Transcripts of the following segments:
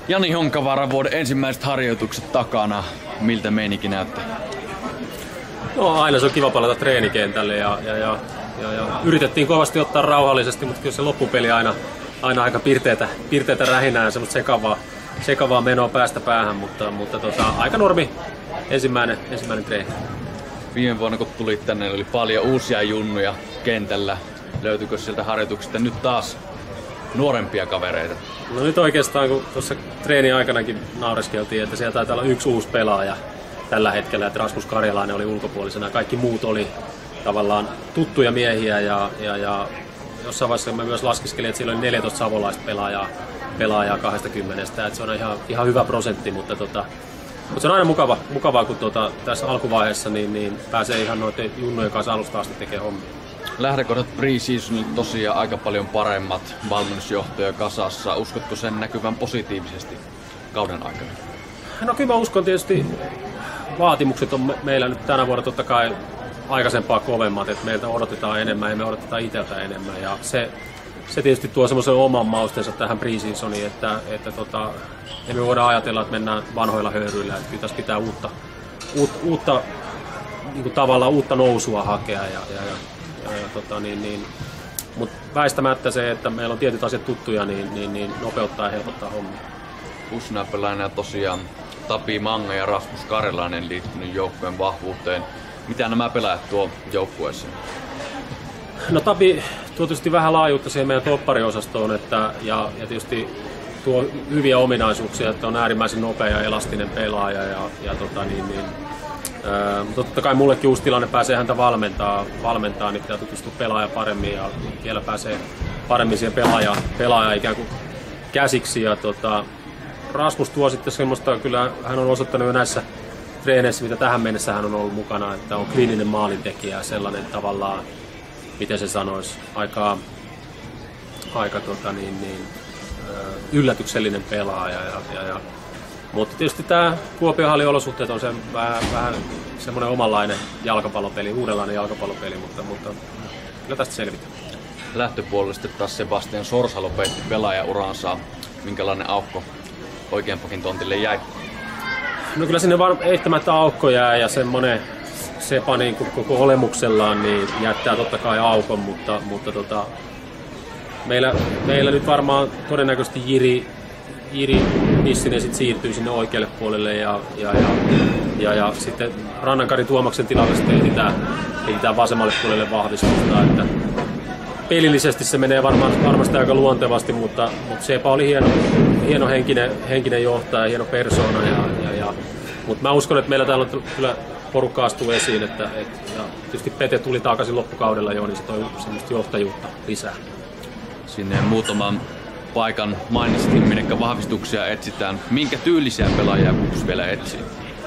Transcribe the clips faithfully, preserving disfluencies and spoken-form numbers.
Jani Honkavaara, vuoden ensimmäiset harjoitukset takana. Miltä meininki näyttää? No aina se on kiva palata treenikentälle ja, ja, ja, ja, ja yritettiin kovasti ottaa rauhallisesti, mutta kyllä se loppupeli aina, aina aika pirteitä, pirteitä rähinää ja semmoista sekavaa, sekavaa menoa päästä päähän, mutta, mutta tota, aika normi ensimmäinen, ensimmäinen treeni. Viime vuonna kun tulit tänne, oli paljon uusia junnuja kentällä. Löytyykö sieltä harjoituksista nyt taas nuorempia kavereita? No nyt oikeastaan, kun tuossa treenin aikanakin naureskeltiin, että siellä taitaa olla yksi uusi pelaaja tällä hetkellä, että Rasmus Karjalainen oli ulkopuolisena. Kaikki muut oli tavallaan tuttuja miehiä ja, ja, ja jossain vaiheessa mä myös laskiskelin, että siellä oli neljätoista savolaista pelaajaa, pelaajaa kaksikymmentä, että se on ihan, ihan hyvä prosentti, mutta, tota, mutta se on aina mukava, mukavaa, kun tota, tässä alkuvaiheessa niin, niin pääsee ihan noiden junnojen kanssa alusta asti tekemään hommia. Lähdökohdat pre-seasonilla tosiaan aika paljon paremmat, valmennusjohtoja kasassa. Uskotko sen näkyvän positiivisesti kauden aikana? No kyllä mä uskon tietysti, vaatimukset on meillä nyt tänä vuonna totta kai aikaisempaa kovemmat, että meiltä odotetaan enemmän ja me odotetaan itseltä enemmän. Ja se, se tietysti tuo semmoisen oman mausteensa tähän pre-seasoniin, että, että tota, emme voida ajatella, että mennään vanhoilla höyryillä, että pitäisi pitää uutta, uutta, uutta niin kuin tavallaan uutta nousua hakea. Ja, ja, ja, ja, ja, tota, niin, niin. Mutta väistämättä se, että meillä on tietyt asiat tuttuja, niin, niin, niin nopeuttaa ja helpottaa hommia. Usnapelainen tosiaan Tapi Manga ja Rasmus Karjalainen liittynyt joukkueen vahvuuteen. Mitä nämä pelaajat tuo joukkueeseen? No Tapi tuo tietysti vähän laajuutta siihen meidän toppariosastoon, että, ja, ja tietysti tuo hyviä ominaisuuksia, että on äärimmäisen nopea ja elastinen pelaaja. Ja, ja tota niin, niin, ää, totta kai mullekin uusi tilanne pääsee häntä valmentaa, valmentaa, niin pitää tutustua pelaaja paremmin ja vielä pääsee paremmin siihen pelaajaan, pelaajaan ikään kuin käsiksi. Ja, tota, Rasmus tuo sitten semmoista, kyllä hän on osoittanut jo näissä treeneissä, mitä tähän mennessä hän on ollut mukana, että on kliininen maalintekijä ja sellainen tavallaan, miten se sanoisi, aika, aika tota niin, niin, yllätyksellinen pelaaja. Ja, ja, ja. Mutta tietysti tämä Kuopion hallin olosuhteet on se vähän, vähän semmoinen omanlainen jalkapallopeli, uudenlainen jalkapallopeli, mutta, mutta kyllä tästä selvitään. Lähtöpuolisesti taas Sebastian Sorsa lopetti pelaajauransa. Minkälainen aukko oikean pakin tontille jäi? No kyllä sinne vaan eittämättä aukko jää ja semmoinen Sepa niin koko olemuksellaan niin jättää totta kai aukon, mutta, mutta tota, meillä, meillä nyt varmaan todennäköisesti Jiri, Jiri Nissinen sit siirtyy sinne oikealle puolelle ja, ja, ja, ja, ja sitten Rannankari Tuomaksen tilalle sitten etsitään, etsitään vasemmalle puolelle vahvistusta. Että pelillisesti se menee varmaan, varmasti aika luontevasti, mutta, mutta Sepa oli hieno, hieno henkinen, henkinen johtaja, hieno persoona. Ja, ja, ja, mutta mä uskon, että meillä täällä on kyllä porukka astuu esiin, että, että ja tietysti Pete tuli takaisin loppukaudella jo, niin se toi semmoista johtajuutta lisää. Sinne muutaman paikan mainitsin, minkä vahvistuksia etsitään. Minkä tyylisiä pelaajia Kups vielä etsii?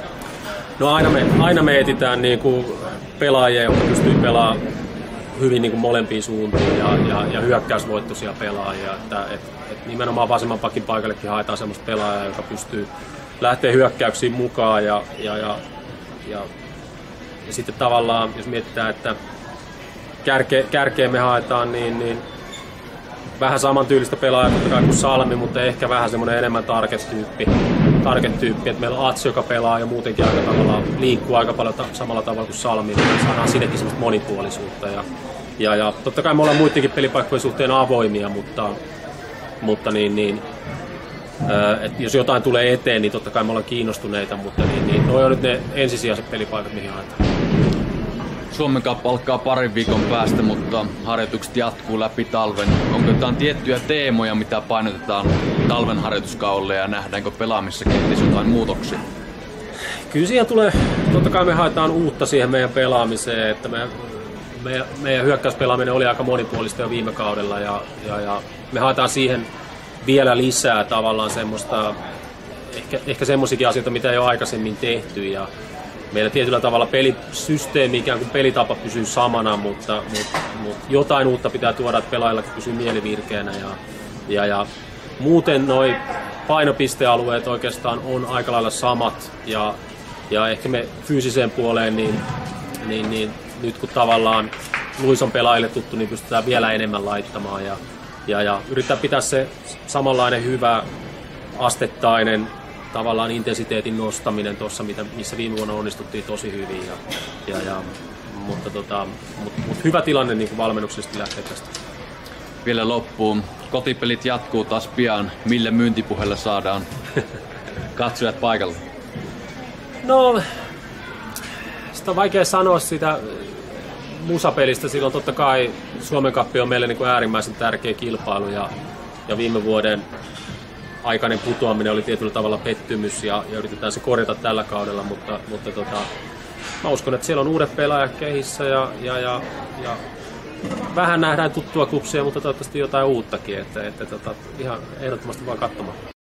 No aina me, aina me etsitään niin kuin pelaajia, jotka pystyy pelaamaan hyvin niin kuin molempiin suuntiin ja, ja, ja hyökkäysvoittoisia pelaajia. Että, et, et nimenomaan vasemman pakin paikallekin haetaan semmoista pelaajaa, joka pystyy lähteä hyökkäyksiin mukaan. Ja, ja, ja, ja, ja sitten tavallaan, jos mietitään, että kärke, kärkeen me haetaan, niin, niin vähän samantyylistä pelaajaa kuin Salmi, mutta ehkä vähän semmoinen enemmän target-tyyppi. Target-tyyppi, että meillä on Ats, joka pelaa ja muutenkin aika tavalla liikkuu aika paljon ta- samalla tavalla kuin Salmi, niin saadaan sinnekin semmoista monipuolisuutta. Ja, ja, ja totta kai me ollaan muidenkin pelipaikkojen suhteen avoimia, mutta, mutta niin, niin, ää, et jos jotain tulee eteen, niin totta kai me ollaan kiinnostuneita, mutta niin, niin, noi on nyt ne ensisijaiset pelipaikat, mihin haetaan. Suomen Cup alkaa parin viikon päästä, mutta harjoitukset jatkuu läpi talven. Onko jotain tiettyjä teemoja, mitä painotetaan talven harjoituskaudelle ja nähdäänkö pelaamissa kenties jotain muutoksia? Kyllä siihen tulee, totta kai me haetaan uutta siihen meidän pelaamiseen, että me, me, meidän hyökkäyspelaaminen oli aika monipuolista jo viime kaudella ja, ja, ja me haetaan siihen vielä lisää tavallaan semmoista, ehkä, ehkä semmoisiakin asioita, mitä ei ole aikaisemmin tehty. Ja meillä tietyllä tavalla pelisysteemi, ikään kuin pelitapa pysyy samana, mutta, mutta, mutta jotain uutta pitää tuoda, että pelaajillakin pysyy mielivirkeänä. Ja, ja, ja muuten noi painopistealueet oikeastaan on aika lailla samat. Ja, ja ehkä me fyysiseen puoleen, niin, niin, niin nyt kun tavallaan Luis on pelaajille tuttu, niin pystytään vielä enemmän laittamaan. Ja, ja, ja yrittää pitää se samanlainen hyvä astettainen tavallaan intensiteetin nostaminen tuossa, missä viime vuonna onnistuttiin tosi hyvin. Ja, ja, ja, mutta tota, mut, mut hyvä tilanne niin valmennuksesta lähtee tästä. Vielä loppuun. Kotipelit jatkuu taas pian. Mille myyntipuheella saadaan katsojat paikalle? No, sitä on vaikea sanoa sitä musapelistä. Silloin totta kai Suomen Cuppi on meille niin kuin äärimmäisen tärkeä kilpailu ja, ja viime vuoden aikainen putoaminen oli tietyllä tavalla pettymys ja, ja yritetään se korjata tällä kaudella, mutta, mutta tota, mä uskon, että siellä on uudet pelaajat kehissä ja, ja, ja, ja vähän nähdään tuttua kupsia, mutta toivottavasti jotain uuttakin, että, että tota, ihan ehdottomasti vaan katsomaan.